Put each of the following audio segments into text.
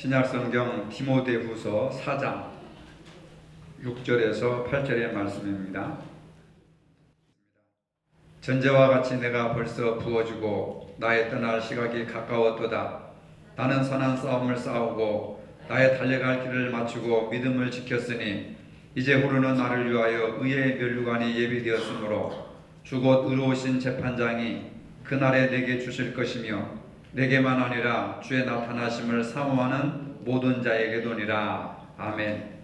신약성경 디모데후서 4장 6절에서 8절의 말씀입니다. 전제와 같이 내가 벌써 부어주고 나의 떠날 시각이 가까웠도다. 나는 선한 싸움을 싸우고 나의 달려갈 길을 마치고 믿음을 지켰으니 이제 후로는 나를 위하여 의의 면류관이 예비되었으므로 주곧 의로우신 재판장이 그날에 내게 주실 것이며 내게만 아니라 주의 나타나심을 사모하는 모든 자에게도니라. 아멘.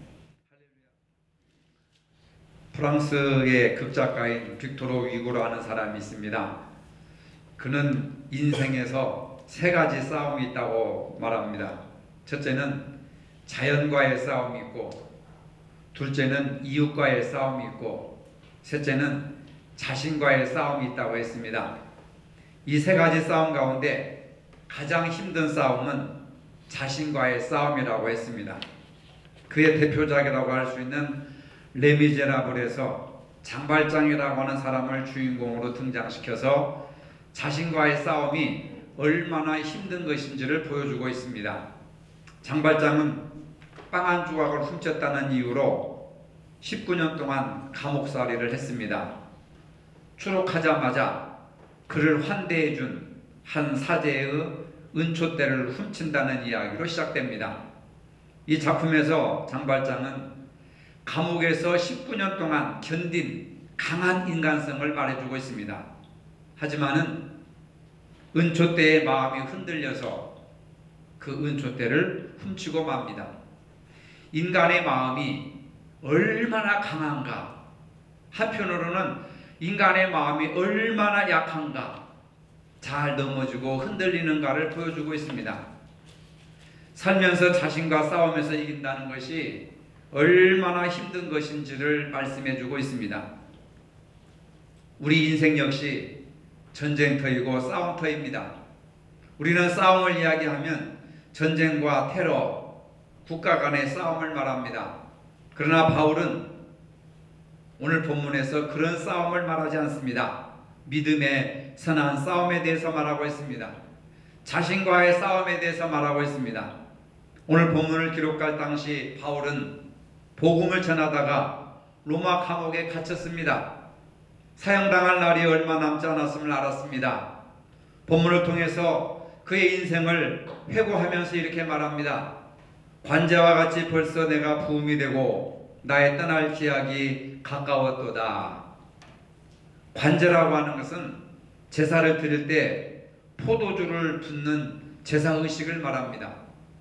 프랑스의 극작가인 빅토르 위고라는 사람이 있습니다. 그는 인생에서 세 가지 싸움이 있다고 말합니다. 첫째는 자연과의 싸움이 있고, 둘째는 이웃과의 싸움이 있고, 셋째는 자신과의 싸움이 있다고 했습니다. 이 세 가지 싸움 가운데 가장 힘든 싸움은 자신과의 싸움이라고 했습니다. 그의 대표작이라고 할 수 있는 레미제라블에서 장발장이라고 하는 사람을 주인공으로 등장시켜서 자신과의 싸움이 얼마나 힘든 것인지를 보여주고 있습니다. 장발장은 빵 한 조각을 훔쳤다는 이유로 19년 동안 감옥살이를 했습니다. 추록하자마자 그를 환대해 준 한 사제의 은초대를 훔친다는 이야기로 시작됩니다. 이 작품에서 장발장은 감옥에서 19년 동안 견딘 강한 인간성을 말해주고 있습니다. 하지만은 은초대의 마음이 흔들려서 그 은초대를 훔치고 맙니다. 인간의 마음이 얼마나 강한가, 한편으로는 인간의 마음이 얼마나 약한가, 잘 넘어지고 흔들리는가를 보여주고 있습니다. 살면서 자신과 싸우면서 이긴다는 것이 얼마나 힘든 것인지를 말씀해주고 있습니다. 우리 인생 역시 전쟁터이고 싸움터입니다. 우리는 싸움을 이야기하면 전쟁과 테러, 국가 간의 싸움을 말합니다. 그러나 바울은 오늘 본문에서 그런 싸움을 말하지 않습니다. 믿음의 선한 싸움에 대해서 말하고 있습니다. 자신과의 싸움에 대해서 말하고 있습니다. 오늘 본문을 기록할 당시 바울은 복음을 전하다가 로마 감옥에 갇혔습니다. 사형당할 날이 얼마 남지 않았음을 알았습니다. 본문을 통해서 그의 인생을 회고하면서 이렇게 말합니다. 관제와 같이 벌써 내가 부음이 되고 나의 떠날 기약이 가까웠도다. 관제라고 하는 것은 제사를 드릴 때 포도주를 붓는 제사의식을 말합니다.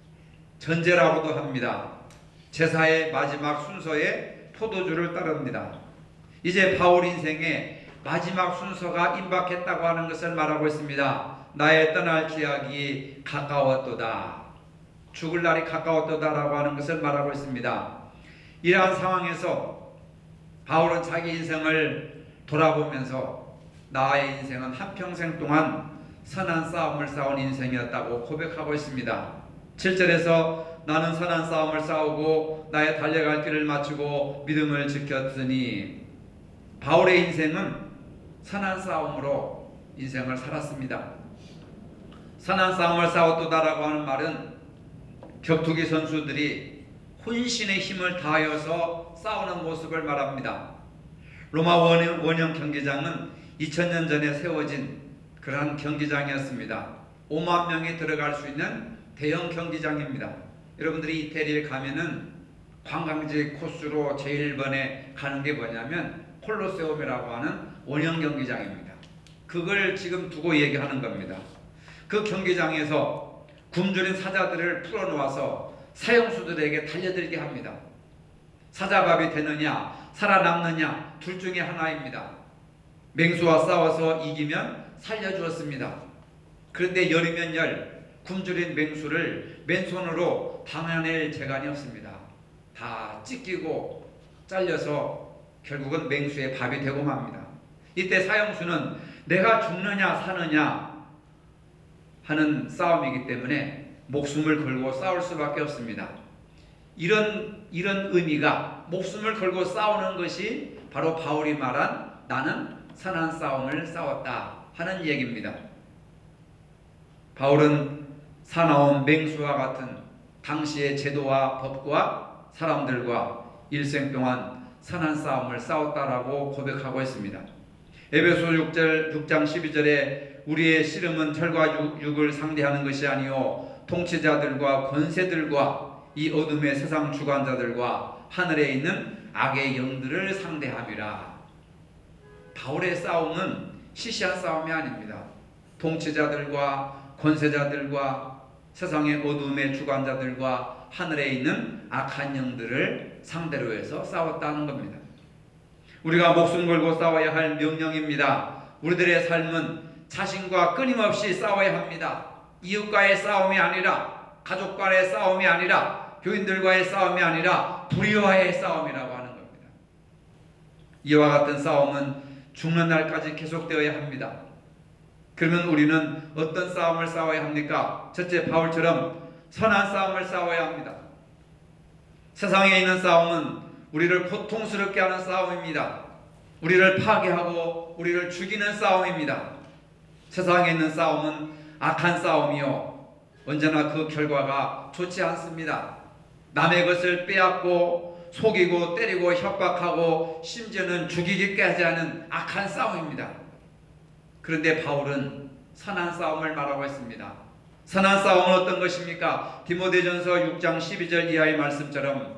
전제라고도 합니다. 제사의 마지막 순서에 포도주를 따릅니다. 이제 바울 인생의 마지막 순서가 임박했다고 하는 것을 말하고 있습니다. 나의 떠날 기약이 가까웠도다. 죽을 날이 가까웠도다라고 하는 것을 말하고 있습니다. 이러한 상황에서 바울은 자기 인생을 돌아보면서 나의 인생은 한평생 동안 선한 싸움을 싸운 인생이었다고 고백하고 있습니다. 7절에서 나는 선한 싸움을 싸우고 나의 달려갈 길을 마치고 믿음을 지켰으니, 바울의 인생은 선한 싸움으로 인생을 살았습니다. 선한 싸움을 싸웠도다라고 하는 말은 격투기 선수들이 혼신의 힘을 다하여서 싸우는 모습을 말합니다. 로마 원형 경기장은 2000년 전에 세워진 그러한 경기장이었습니다. 5만 명이 들어갈 수 있는 대형 경기장입니다. 여러분들이 이태리에 가면은 관광지 코스로 제일 번에 가는 게 뭐냐면 콜로세움이라고 하는 원형 경기장입니다. 그걸 지금 두고 얘기하는 겁니다. 그 경기장에서 굶주린 사자들을 풀어놓아서 사형수들에게 달려들게 합니다. 사자밥이 되느냐 살아남느냐 둘 중에 하나입니다. 맹수와 싸워서 이기면 살려주었습니다. 그런데 열이면 열, 굶주린 맹수를 맨손으로 당해낼 재간이 없습니다. 다 찢기고 잘려서 결국은 맹수의 밥이 되고 맙니다. 이때 사형수는 내가 죽느냐 사느냐 하는 싸움이기 때문에 목숨을 걸고 싸울 수밖에 없습니다. 이런 의미가, 목숨을 걸고 싸우는 것이 바로 바울이 말한 나는 선한 싸움을 싸웠다 하는 얘기입니다. 바울은 사나운 맹수와 같은 당시의 제도와 법과 사람들과 일생 동안 선한 싸움을 싸웠다라고 고백하고 있습니다. 에베소 6장 12절에 우리의 씨름은 혈과 육을 상대하는 것이 아니요 통치자들과 권세들과 이 어둠의 세상 주관자들과 하늘에 있는 악의 영들을 상대함이라. 바울의 싸움은 시시한 싸움이 아닙니다. 통치자들과 권세자들과 세상의 어둠의 주관자들과 하늘에 있는 악한 영들을 상대로 해서 싸웠다는 겁니다. 우리가 목숨 걸고 싸워야 할 명령입니다. 우리들의 삶은 자신과 끊임없이 싸워야 합니다. 이웃과의 싸움이 아니라, 가족과의 싸움이 아니라, 교인들과의 싸움이 아니라 불의와의 싸움이라고 하는 겁니다. 이와 같은 싸움은 죽는 날까지 계속되어야 합니다. 그러면 우리는 어떤 싸움을 싸워야 합니까? 첫째, 바울처럼 선한 싸움을 싸워야 합니다. 세상에 있는 싸움은 우리를 고통스럽게 하는 싸움입니다. 우리를 파괴하고 우리를 죽이는 싸움입니다. 세상에 있는 싸움은 악한 싸움이요, 언제나 그 결과가 좋지 않습니다. 남의 것을 빼앗고 속이고 때리고 협박하고 심지어는 죽이기까지 하는 악한 싸움입니다. 그런데 바울은 선한 싸움을 말하고 있습니다. 선한 싸움은 어떤 것입니까? 디모데전서 6장 12절 이하의 말씀처럼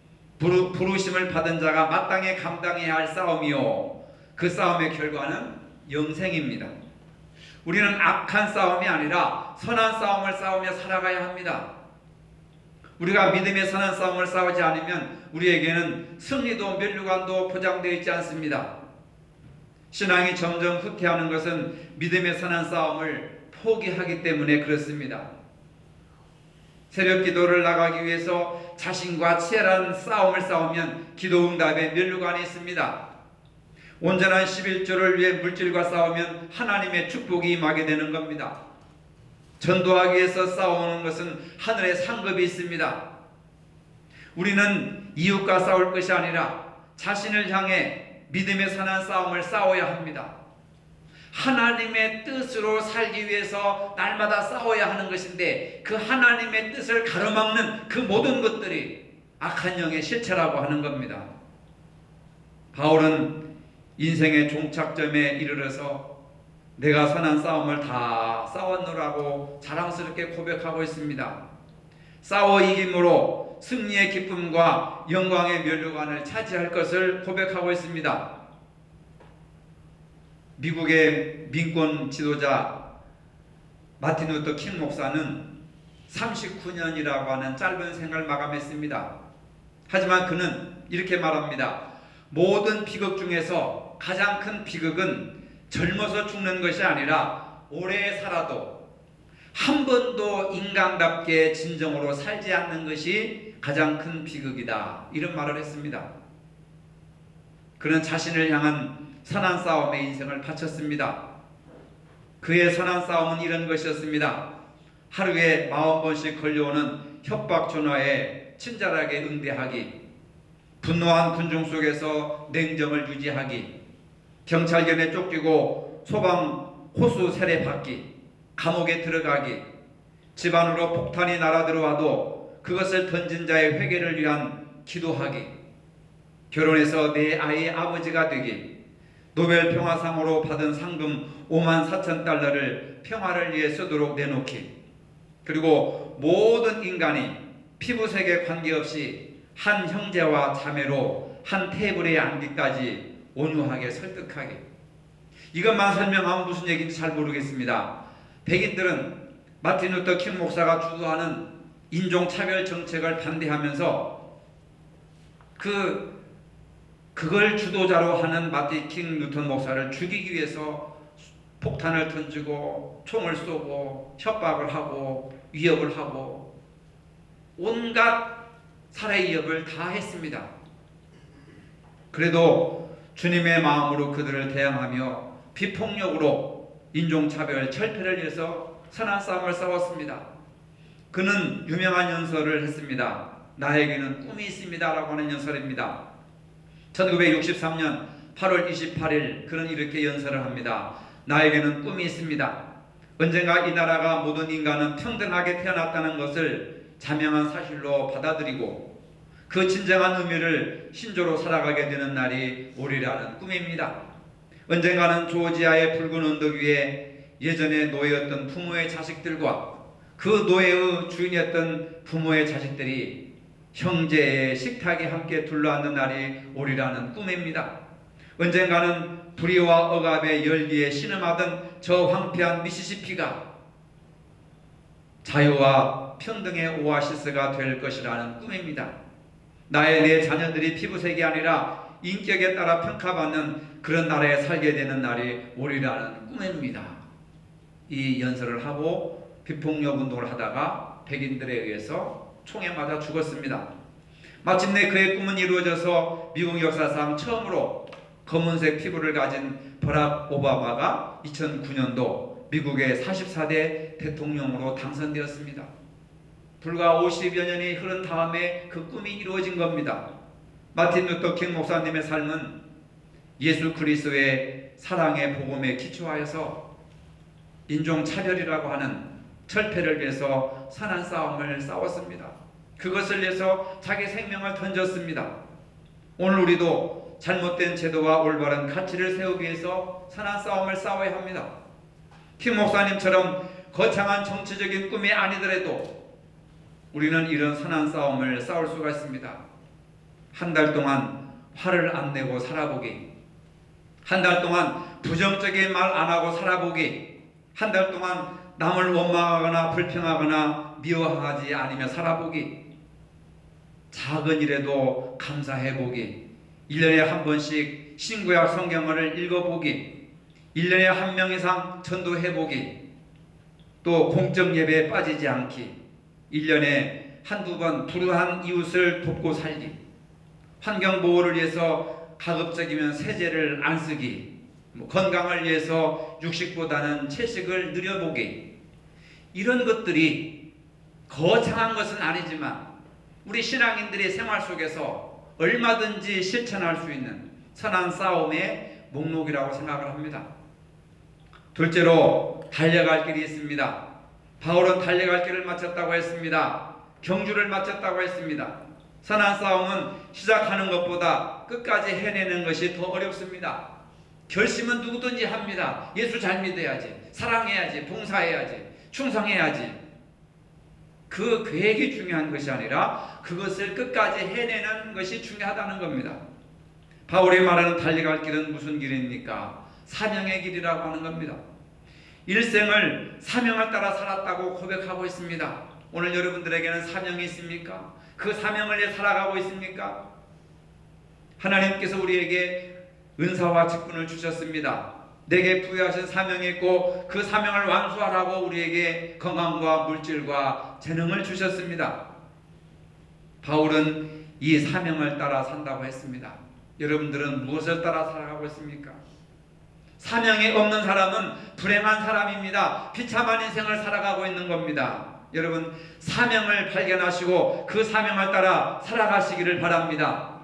부르심을 받은 자가 마땅히 감당해야 할 싸움이요, 그 싸움의 결과는 영생입니다. 우리는 악한 싸움이 아니라 선한 싸움을 싸우며 살아가야 합니다. 우리가 믿음의 선한 싸움을 싸우지 않으면 우리에게는 승리도 면류관도 보장되어 있지 않습니다. 신앙이 점점 후퇴하는 것은 믿음의 선한 싸움을 포기하기 때문에 그렇습니다. 새벽 기도를 나가기 위해서 자신과 치열한 싸움을 싸우면 기도 응답에 면류관이 있습니다. 온전한 11조를 위해 물질과 싸우면 하나님의 축복이 임하게 되는 겁니다. 전도하기 위해서 싸우는 것은 하늘의 상급이 있습니다. 우리는 이웃과 싸울 것이 아니라 자신을 향해 믿음의 선한 싸움을 싸워야 합니다. 하나님의 뜻으로 살기 위해서 날마다 싸워야 하는 것인데, 그 하나님의 뜻을 가로막는 그 모든 것들이 악한 영의 실체라고 하는 겁니다. 바울은 인생의 종착점에 이르러서 내가 선한 싸움을 다 싸웠노라고 자랑스럽게 고백하고 있습니다. 싸워 이김으로 승리의 기쁨과 영광의 면류관을 차지할 것을 고백하고 있습니다. 미국의 민권 지도자 마틴 루터 킹 목사는 39년이라고 하는 짧은 생을 마감했습니다. 하지만 그는 이렇게 말합니다. 모든 비극 중에서 가장 큰 비극은 젊어서 죽는 것이 아니라 오래 살아도 한 번도 인간답게 진정으로 살지 않는 것이 가장 큰 비극이다, 이런 말을 했습니다. 그는 자신을 향한 선한 싸움에 인생을 바쳤습니다. 그의 선한 싸움은 이런 것이었습니다. 하루에 40번씩 걸려오는 협박 전화에 친절하게 응대하기, 분노한 군중 속에서 냉정을 유지하기, 경찰견에 쫓기고 소방 호수 세례받기, 감옥에 들어가기, 집안으로 폭탄이 날아들어와도 그것을 던진 자의 회개를 위한 기도하기, 결혼해서 내 아이의 아버지가 되기, 노벨 평화상으로 받은 상금 54,000달러를 평화를 위해 쓰도록 내놓기, 그리고 모든 인간이 피부색에 관계없이 한 형제와 자매로 한 테이블에 앉기까지 온유하게 설득하기. 이것만 설명하면 무슨 얘기인지 잘 모르겠습니다. 백인들은 마틴 루터 킹 목사가 주도하는 인종차별 정책을 반대하면서 그걸 주도자로 하는 마틴 킹 루터 목사를 죽이기 위해서 폭탄을 던지고 총을 쏘고 협박을 하고 위협을 하고 온갖 살해 위협을 다 했습니다. 그래도 주님의 마음으로 그들을 대항하며 비폭력으로 인종차별 철폐를 위해서 선한 싸움을 싸웠습니다. 그는 유명한 연설을 했습니다. 나에게는 꿈이 있습니다 라고 하는 연설입니다. 1963년 8월 28일 그는 이렇게 연설을 합니다. 나에게는 꿈이 있습니다. 언젠가 이 나라가 모든 인간은 평등하게 태어났다는 것을 자명한 사실로 받아들이고 그 진정한 의미를 신조로 살아가게 되는 날이 오리라는 꿈입니다. 언젠가는 조지아의 붉은 언덕 위에 예전에 노예였던 부모의 자식들과 그 노예의 주인이었던 부모의 자식들이 형제의 식탁에 함께 둘러앉는 날이 오리라는 꿈입니다. 언젠가는 불의와 억압의 열기에 신음하던 저 황폐한 미시시피가 자유와 평등의 오아시스가 될 것이라는 꿈입니다. 나의 내 자녀들이 피부색이 아니라 인격에 따라 평가받는 그런 나라에 살게 되는 날이 오리라는 꿈입니다. 이 연설을 하고 비폭력 운동을 하다가 백인들에 의해서 총에 맞아 죽었습니다. 마침내 그의 꿈은 이루어져서 미국 역사상 처음으로 검은색 피부를 가진 버락 오바마가 2009년도 미국의 44대 대통령으로 당선되었습니다. 불과 50여 년이 흐른 다음에 그 꿈이 이루어진 겁니다. 마틴 루터 킹 목사님의 삶은 예수 그리스도의 사랑의 복음에 기초하여서 인종차별이라고 하는 철폐를 위해서 선한 싸움을 싸웠습니다. 그것을 위해서 자기 생명을 던졌습니다. 오늘 우리도 잘못된 제도와 올바른 가치를 세우기 위해서 선한 싸움을 싸워야 합니다. 킹 목사님처럼 거창한 정치적인 꿈이 아니더라도 우리는 이런 선한 싸움을 싸울 수가 있습니다. 한 달 동안 화를 안 내고 살아보기, 한 달 동안 부정적인 말 안 하고 살아보기, 한 달 동안 남을 원망하거나 불평하거나 미워하지 않으며 살아보기, 작은 일에도 감사해보기, 1년에 한 번씩 신구약 성경을 읽어보기, 1년에 한 명 이상 전도해보기, 또 공적 예배에 빠지지 않기, 1년에 한두 번 불우한 이웃을 돕고 살기, 환경보호를 위해서 가급적이면 세제를 안 쓰기, 건강을 위해서 육식보다는 채식을 늘여보기, 이런 것들이 거창한 것은 아니지만 우리 신앙인들의 생활 속에서 얼마든지 실천할 수 있는 선한 싸움의 목록이라고 생각을 합니다. 둘째로 달려갈 길이 있습니다. 바울은 달려갈 길을 마쳤다고 했습니다. 경주를 마쳤다고 했습니다. 선한 싸움은 시작하는 것보다 끝까지 해내는 것이 더 어렵습니다. 결심은 누구든지 합니다. 예수 잘 믿어야지, 사랑해야지, 봉사해야지, 충성해야지. 그 계획이 중요한 것이 아니라 그것을 끝까지 해내는 것이 중요하다는 겁니다. 바울이 말하는 달려갈 길은 무슨 길입니까? 사명의 길이라고 하는 겁니다. 일생을 사명을 따라 살았다고 고백하고 있습니다. 오늘 여러분들에게는 사명이 있습니까? 그 사명을 위해 살아가고 있습니까? 하나님께서 우리에게 은사와 직분을 주셨습니다. 내게 부여하신 사명이 있고 그 사명을 완수하라고 우리에게 건강과 물질과 재능을 주셨습니다. 바울은 이 사명을 따라 산다고 했습니다. 여러분들은 무엇을 따라 살아가고 있습니까? 사명이 없는 사람은 불행한 사람입니다. 비참한 인생을 살아가고 있는 겁니다. 여러분, 사명을 발견하시고 그 사명을 따라 살아가시기를 바랍니다.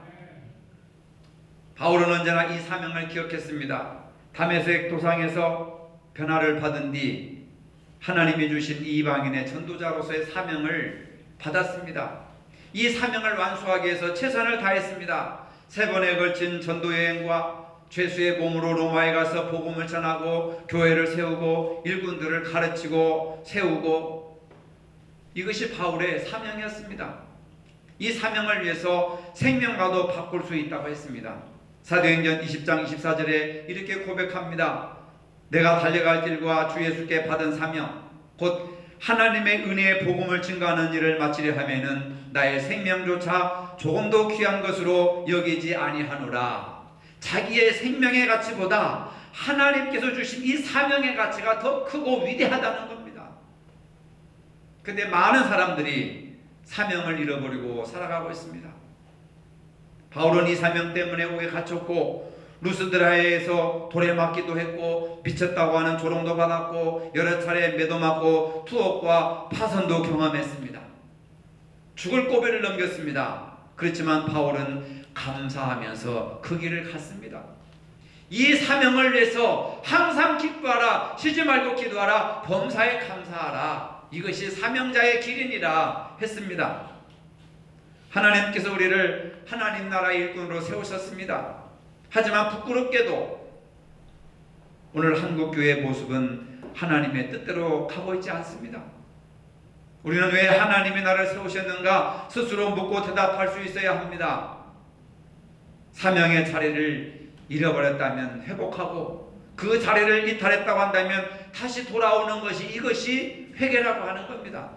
바울은 언제나 이 사명을 기억했습니다. 다메섹 도상에서 변화를 받은 뒤 하나님이 주신 이방인의 전도자로서의 사명을 받았습니다. 이 사명을 완수하기 위해서 최선을 다했습니다. 3번에 걸친 전도여행과 죄수의 몸으로 로마에 가서 복음을 전하고 교회를 세우고 일꾼들을 가르치고 세우고, 이것이 바울의 사명이었습니다. 이 사명을 위해서 생명과도 바꿀 수 있다고 했습니다. 사도행전 20장 24절에 이렇게 고백합니다. 내가 달려갈 길과 주 예수께 받은 사명 곧 하나님의 은혜의 복음을 증거하는 일을 마치려 하면은 나의 생명조차 조금도 귀한 것으로 여기지 아니하노라. 자기의 생명의 가치보다 하나님께서 주신 이 사명의 가치가 더 크고 위대하다는 겁니다. 근데 많은 사람들이 사명을 잃어버리고 살아가고 있습니다. 바울은 이 사명 때문에 옥에 갇혔고 루스드라에서 돌에 맞기도 했고 미쳤다고 하는 조롱도 받았고 여러 차례 매도 맞고 투옥과 파선도 경험했습니다. 죽을 고비를 넘겼습니다. 그렇지만 바울은 감사하면서 그 길을 갔습니다. 이 사명을 위해서 항상 기뻐하라, 쉬지 말고 기도하라, 범사에 감사하라. 이것이 사명자의 길이니라 했습니다. 하나님께서 우리를 하나님 나라의 일꾼으로 세우셨습니다. 하지만 부끄럽게도 오늘 한국교회의 모습은 하나님의 뜻대로 가고 있지 않습니다. 우리는 왜 하나님이 나를 세우셨는가 스스로 묻고 대답할 수 있어야 합니다. 사명의 자리를 잃어버렸다면 회복하고 그 자리를 이탈했다고 한다면 다시 돌아오는 것이 이것이 회개라고 하는 겁니다.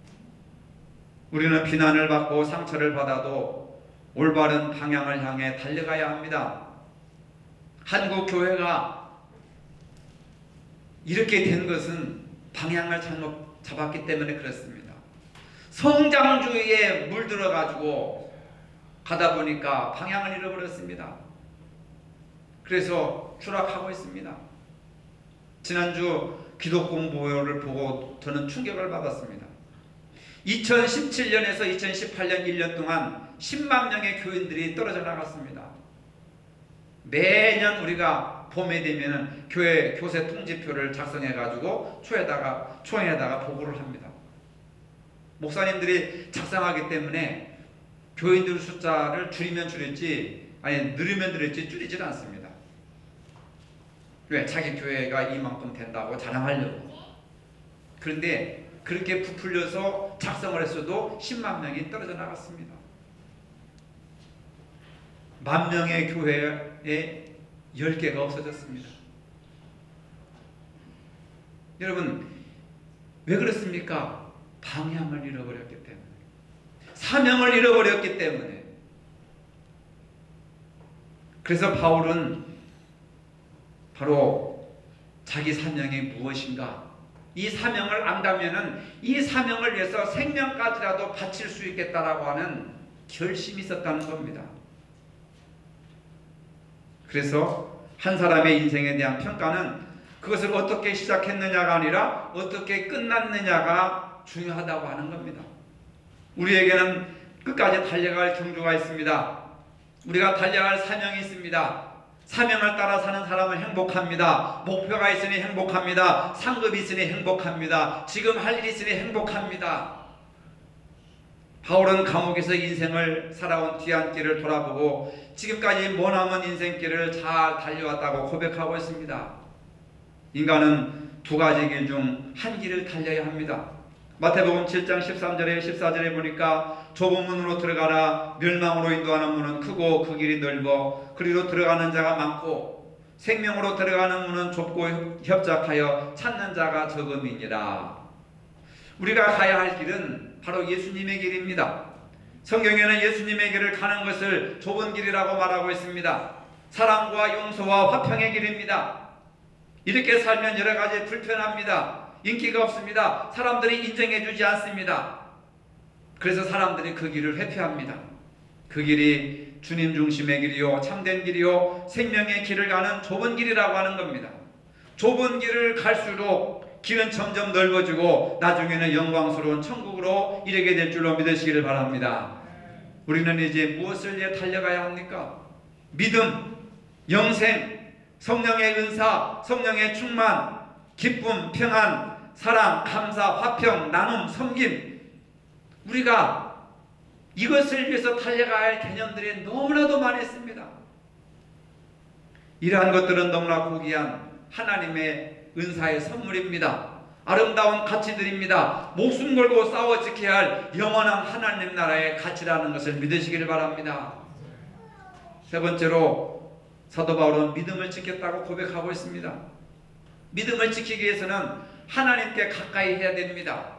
우리는 비난을 받고 상처를 받아도 올바른 방향을 향해 달려가야 합니다. 한국 교회가 이렇게 된 것은 방향을 잘못 잡았기 때문에 그렇습니다. 성장주의에 물들어 가지고 가다 보니까 방향을 잃어버렸습니다. 그래서 추락하고 있습니다. 지난주 기독공보를 보고 저는 충격을 받았습니다. 2017년에서 2018년 1년 동안 10만 명의 교인들이 떨어져 나갔습니다. 매년 우리가 봄에 되면 교회 교세 통지표를 작성해 가지고 총회에다가 보고를 합니다. 목사님들이 작성하기 때문에 교인들 숫자를 줄이면 줄였지 늘리면 늘렸지 줄이질 않습니다. 왜? 자기 교회가 이만큼 된다고 자랑하려고. 그런데 그렇게 부풀려서 작성을 했어도 10만 명이 떨어져 나갔습니다. 10,000명의 교회에 10개가 없어졌습니다. 여러분 왜 그렇습니까? 방향을 잃어버렸기 때문에, 사명을 잃어버렸기 때문에. 그래서 바울은 바로 자기 사명이 무엇인가, 이 사명을 안다면은 이 사명을 위해서 생명까지라도 바칠 수 있겠다라고 하는 결심이 있었다는 겁니다. 그래서 한 사람의 인생에 대한 평가는 그것을 어떻게 시작했느냐가 아니라 어떻게 끝났느냐가 중요하다고 하는 겁니다. 우리에게는 끝까지 달려갈 경주가 있습니다. 우리가 달려갈 사명이 있습니다. 사명을 따라 사는 사람은 행복합니다. 목표가 있으니 행복합니다. 상급이 있으니 행복합니다. 지금 할 일이 있으니 행복합니다. 바울은 감옥에서 인생을 살아온 뒤안길을 돌아보고 지금까지 머나먼 인생길을 잘 달려왔다고 고백하고 있습니다. 인간은 두 가지 길 중 한 길을 달려야 합니다. 마태복음 7장 13절에 14절에 보니까 좁은 문으로 들어가라. 멸망으로 인도하는 문은 크고 그 길이 넓어 그리로 들어가는 자가 많고 생명으로 들어가는 문은 좁고 협착하여 찾는 자가 적음이니라. 우리가 가야 할 길은 바로 예수님의 길입니다. 성경에는 예수님의 길을 가는 것을 좁은 길이라고 말하고 있습니다. 사랑과 용서와 화평의 길입니다. 이렇게 살면 여러 가지 불편합니다. 인기가 없습니다. 사람들이 인정해 주지 않습니다. 그래서 사람들이 그 길을 회피합니다. 그 길이 주님 중심의 길이요 참된 길이요 생명의 길을 가는 좁은 길이라고 하는 겁니다. 좁은 길을 갈수록 길은 점점 넓어지고 나중에는 영광스러운 천국으로 이르게 될 줄로 믿으시기를 바랍니다. 우리는 이제 무엇을 위해 달려가야 합니까? 믿음, 영생, 성령의 은사, 성령의 충만, 기쁨, 평안, 사랑, 감사, 화평, 나눔, 섬김. 우리가 이것을 위해서 달려가야 할 개념들이 너무나도 많이 있습니다. 이러한 것들은 너무나 고귀한 하나님의 은사의 선물입니다. 아름다운 가치들입니다. 목숨 걸고 싸워 지켜야 할 영원한 하나님 나라의 가치라는 것을 믿으시기를 바랍니다. 세 번째로 사도 바울은 믿음을 지켰다고 고백하고 있습니다. 믿음을 지키기 위해서는 하나님께 가까이 해야 됩니다.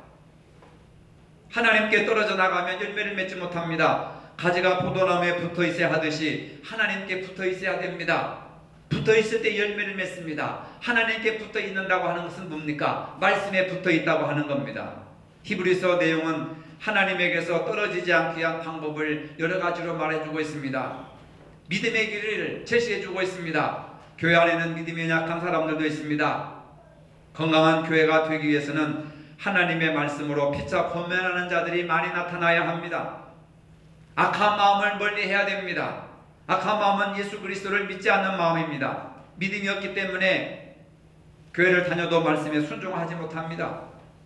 하나님께 떨어져 나가면 열매를 맺지 못합니다. 가지가 포도나무에 붙어 있어야 하듯이 하나님께 붙어 있어야 됩니다. 붙어 있을 때 열매를 맺습니다. 하나님께 붙어 있는다고 하는 것은 뭡니까? 말씀에 붙어 있다고 하는 겁니다. 히브리서 내용은 하나님에게서 떨어지지 않기 위한 방법을 여러 가지로 말해주고 있습니다. 믿음의 길을 제시해주고 있습니다. 교회 안에는 믿음이 약한 사람들도 있습니다. 건강한 교회가 되기 위해서는 하나님의 말씀으로 피차 권면하는 자들이 많이 나타나야 합니다. 악한 마음을 멀리해야 됩니다. 악한 마음은 예수 그리스도를 믿지 않는 마음입니다. 믿음이 없기 때문에 교회를 다녀도 말씀에 순종하지 못합니다.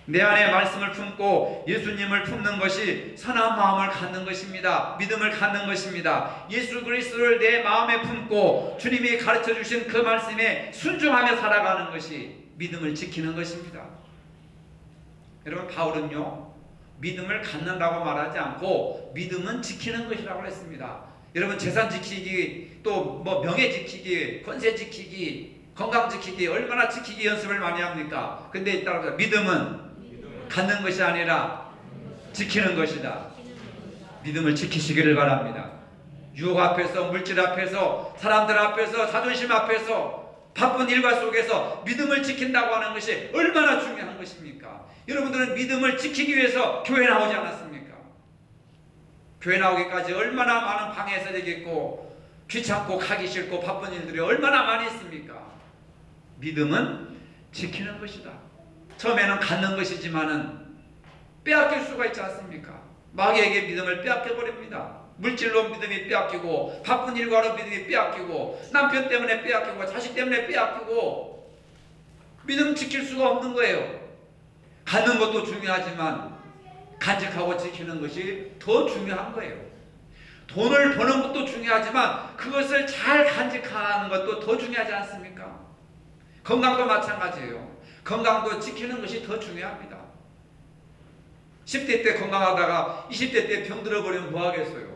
내 안에 말씀을 품고 예수님을 품는 것이 선한 마음을 갖는 것입니다. 믿음을 갖는 것입니다. 예수 그리스도를 내 마음에 품고 주님이 가르쳐 주신 그 말씀에 순종하며 살아가는 것이 믿음을 지키는 것입니다. 여러분, 바울은요, 믿음을 갖는다고 말하지 않고 믿음은 지키는 것이라고 했습니다. 여러분, 재산 지키기, 또 명예 지키기, 권세 지키기, 건강 지키기, 얼마나 지키기 연습을 많이 합니까? 근데 따라서 믿음은 갖는 것이 아니라 지키는 것이다. 믿음을 지키시기를 바랍니다. 유혹 앞에서, 물질 앞에서, 사람들 앞에서, 자존심 앞에서, 바쁜 일과 속에서 믿음을 지킨다고 하는 것이 얼마나 중요한 것입니까? 여러분들은 믿음을 지키기 위해서 교회 나오지 않았습니까? 교회 나오기까지 얼마나 많은 방해가 되겠고, 귀찮고 가기 싫고 바쁜 일들이 얼마나 많이 있습니까? 믿음은 지키는 것이다. 처음에는 갖는 것이지만은 빼앗길 수가 있지 않습니까? 마귀에게 믿음을 빼앗겨 버립니다. 물질로 믿음이 빼앗기고, 바쁜 일과로 믿음이 빼앗기고, 남편 때문에 빼앗기고, 자식 때문에 빼앗기고, 믿음 지킬 수가 없는 거예요. 갖는 것도 중요하지만 간직하고 지키는 것이 더 중요한 거예요. 돈을 버는 것도 중요하지만 그것을 잘 간직하는 것도 더 중요하지 않습니까? 건강도 마찬가지예요. 건강도 지키는 것이 더 중요합니다. 10대 때 건강하다가 20대 때 병들어 버리면 뭐 하겠어요?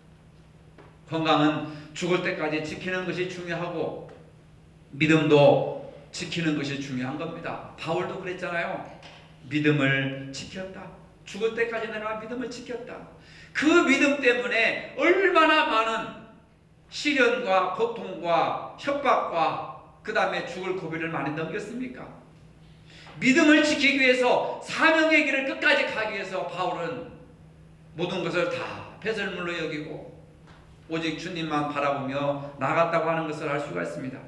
건강은 죽을 때까지 지키는 것이 중요하고 믿음도 지키는 것이 중요한 겁니다. 바울도 그랬잖아요. 믿음을 지켰다. 죽을 때까지 내가 믿음을 지켰다. 그 믿음 때문에 얼마나 많은 시련과 고통과 협박과 그 다음에 죽을 고비를 많이 넘겼습니까? 믿음을 지키기 위해서, 사명의 길을 끝까지 가기 위해서 바울은 모든 것을 다 배설물로 여기고 오직 주님만 바라보며 나갔다고 하는 것을 알 수가 있습니다.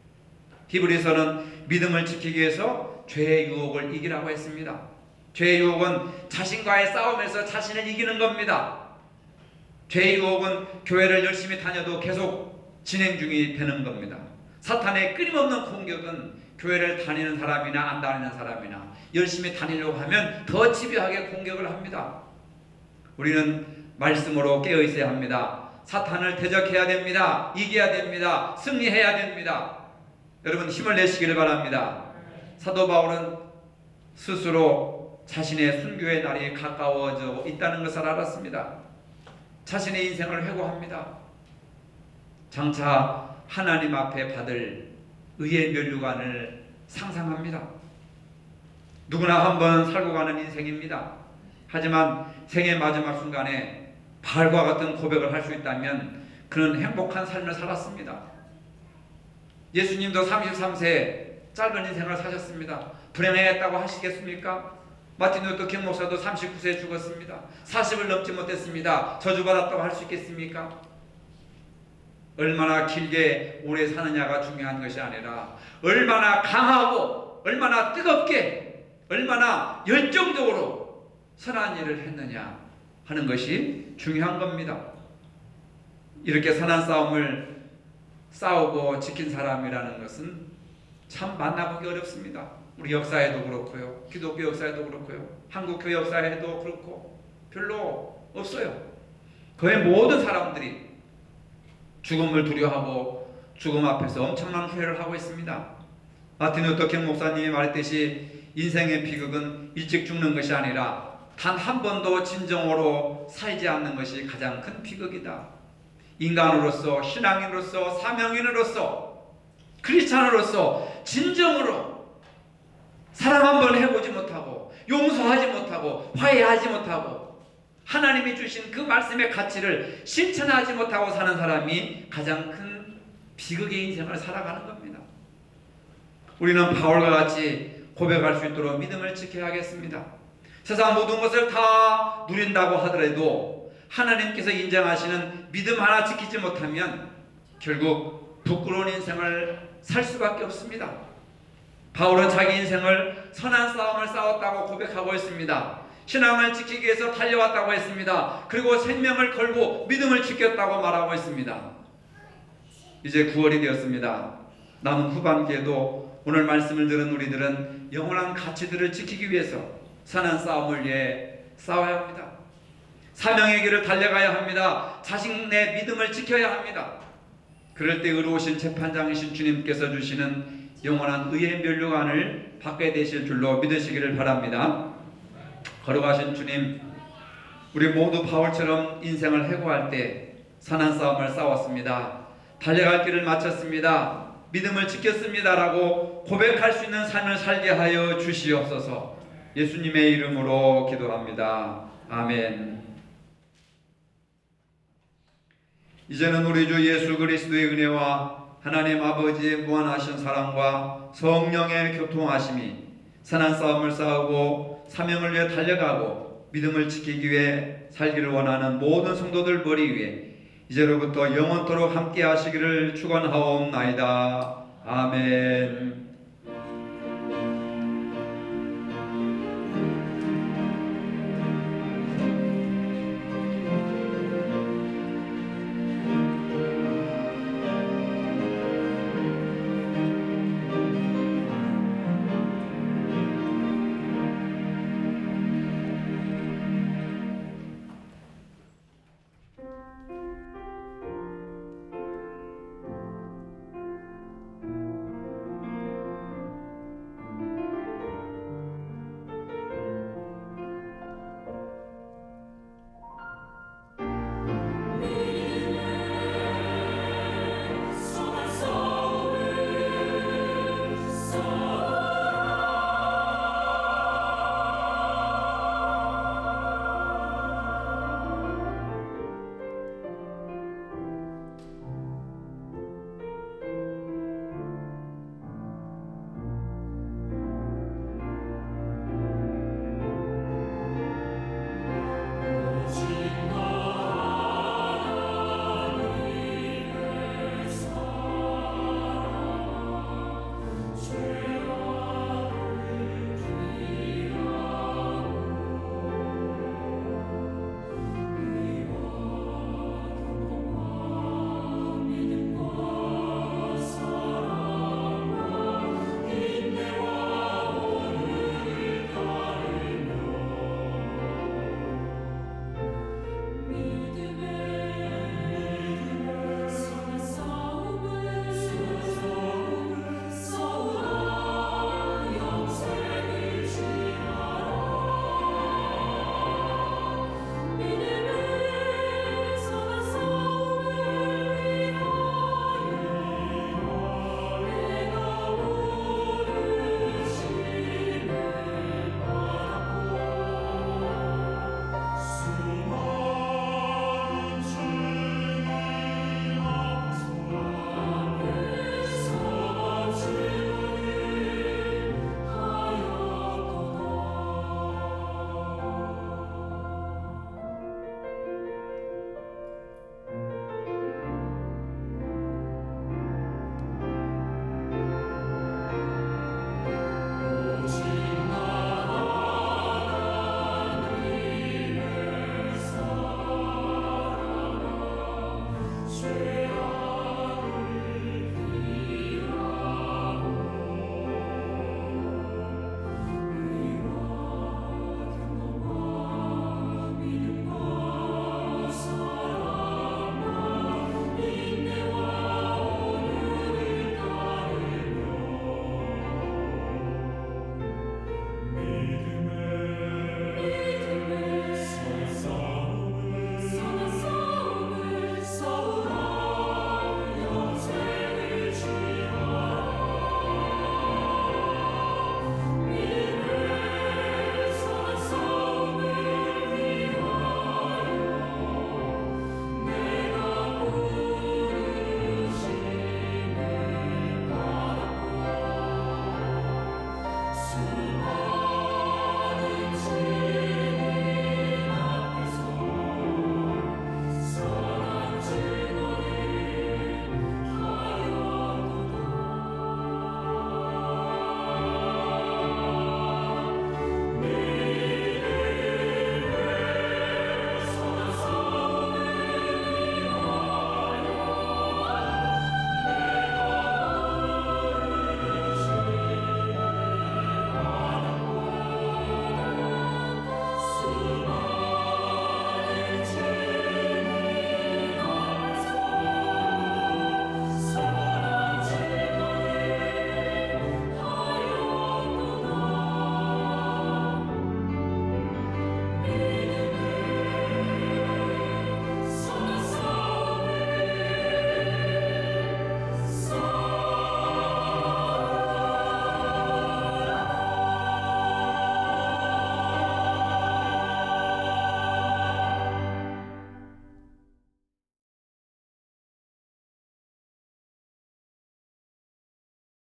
히브리서는 믿음을 지키기 위해서 죄의 유혹을 이기라고 했습니다. 죄의 유혹은 자신과의 싸움에서 자신을 이기는 겁니다. 죄의 유혹은 교회를 열심히 다녀도 계속 진행 중이 되는 겁니다. 사탄의 끊임없는 공격은 교회를 다니는 사람이나 안 다니는 사람이나 열심히 다니려고 하면 더 집요하게 공격을 합니다. 우리는 말씀으로 깨어 있어야 합니다. 사탄을 대적해야 됩니다. 이겨야 됩니다. 승리해야 됩니다. 여러분, 힘을 내시기를 바랍니다. 사도 바울은 스스로 자신의 순교의 날이 가까워져 있다는 것을 알았습니다. 자신의 인생을 회고합니다. 장차 하나님 앞에 받을 의의 면류관을 상상합니다. 누구나 한번 살고 가는 인생입니다. 하지만 생의 마지막 순간에 바알과 같은 고백을 할 수 있다면 그는 행복한 삶을 살았습니다. 예수님도 33세 짧은 인생을 사셨습니다. 불행했다고 하시겠습니까? 마틴 루터 킹 목사도 39세에 죽었습니다. 40을 넘지 못했습니다. 저주받았다고 할 수 있겠습니까? 얼마나 길게 오래 사느냐가 중요한 것이 아니라 얼마나 강하고 얼마나 뜨겁게 얼마나 열정적으로 선한 일을 했느냐 하는 것이 중요한 겁니다. 이렇게 선한 싸움을 싸우고 지킨 사람이라는 것은 참 만나보기 어렵습니다. 우리 역사에도 그렇고요, 기독교 역사에도 그렇고요, 한국교회 역사에도 그렇고 별로 없어요. 거의 모든 사람들이 죽음을 두려워하고 죽음 앞에서 엄청난 후회를 하고 있습니다. 마틴 루터 킹 목사님이 말했듯이 인생의 비극은 일찍 죽는 것이 아니라 단 한 번도 진정으로 살지 않는 것이 가장 큰 비극이다. 인간으로서, 신앙인으로서, 사명인으로서, 크리스찬으로서 진정으로 사랑 한 번 해보지 못하고 용서하지 못하고 화해하지 못하고 하나님이 주신 그 말씀의 가치를 실천하지 못하고 사는 사람이 가장 큰 비극의 인생을 살아가는 겁니다. 우리는 바울과 같이 고백할 수 있도록 믿음을 지켜야겠습니다. 세상 모든 것을 다 누린다고 하더라도 하나님께서 인정하시는 믿음 하나 지키지 못하면 결국 부끄러운 인생을 살 수밖에 없습니다. 바울은 자기 인생을 선한 싸움을 싸웠다고 고백하고 있습니다. 신앙을 지키기 위해서 달려왔다고 했습니다. 그리고 생명을 걸고 믿음을 지켰다고 말하고 있습니다. 이제 9월이 되었습니다. 남은 후반기에도 오늘 말씀을 들은 우리들은 영원한 가치들을 지키기 위해서 선한 싸움을 위해 싸워야 합니다. 사명의 길을 달려가야 합니다. 자신의 믿음을 지켜야 합니다. 그럴 때 의로우신 재판장이신 주님께서 주시는 영원한 의의 면류관을 받게 되실 줄로 믿으시기를 바랍니다. 걸어가신 주님, 우리 모두 바울처럼 인생을 해고할 때 선한 싸움을 싸웠습니다. 달려갈 길을 마쳤습니다. 믿음을 지켰습니다라고 고백할 수 있는 삶을 살게 하여 주시옵소서. 예수님의 이름으로 기도합니다. 아멘. 이제는 우리 주 예수 그리스도의 은혜와 하나님 아버지의 무한하신 사랑과 성령의 교통하심이 선한 싸움을 싸우고 사명을 위해 달려가고 믿음을 지키기 위해 살기를 원하는 모든 성도들 머리 위에 이제로부터 영원토록 함께 하시기를 축원하옵나이다. 아멘.